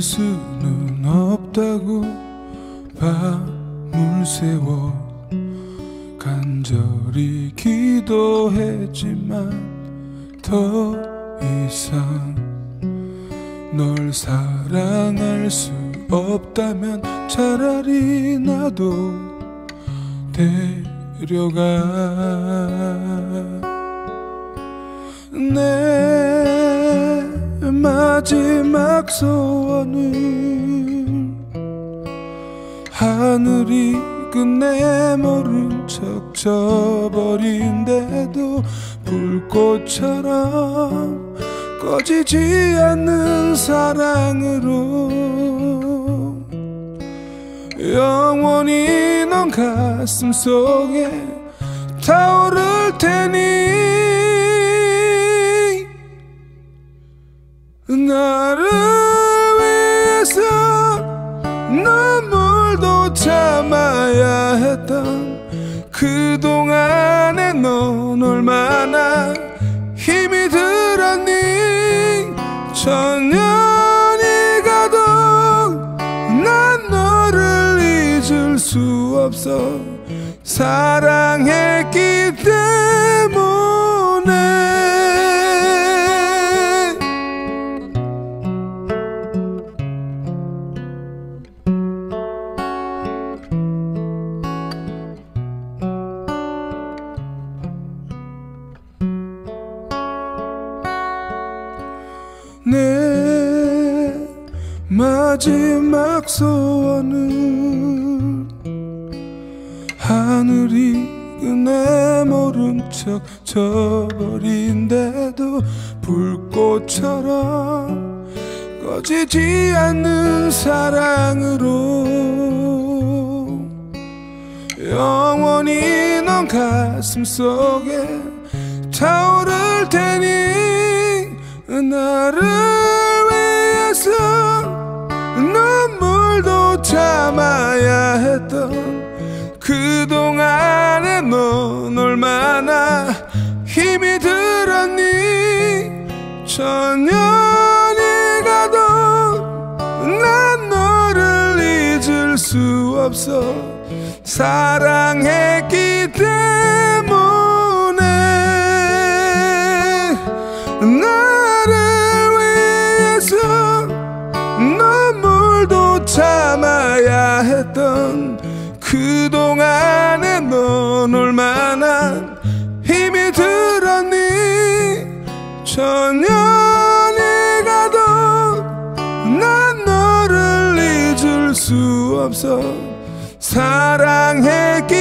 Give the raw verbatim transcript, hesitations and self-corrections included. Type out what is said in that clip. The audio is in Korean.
수는 없다고 밤을 새워 간절히 기도했지만 더 이상 널 사랑할 수 없다면 차라리 나도 데려가. 내 마지막 소원은 하늘이 끝내 모른 척 져버린데도 불꽃처럼 꺼지지 않는 사랑으로 영원히 넌 가슴 속에 타오를 테니 나를 위해서 눈물도 참아야 했던 그동안에 넌 얼마나 힘이 들었니. 천년이 가도 난 너를 잊을 수 없어. 사랑했기 때문에. 내 마지막 소원은 하늘이 끝내 모른 척 져버린데도 불꽃처럼 꺼지지 않는 사랑으로 영원히 넌 가슴 속에 타오를 테니 나를 위해서 눈물도 참아야 했던 그동안에 넌 얼마나 힘이 들었니. 천년이 가도 난 너를 잊을 수 없어. 사랑했기 때문에. 나를 위해서 눈물도 참아야 했던 그동안에 넌 얼마나 힘이 들었니. 천년이 가도 난 너를 잊을 수 없어. 사랑했기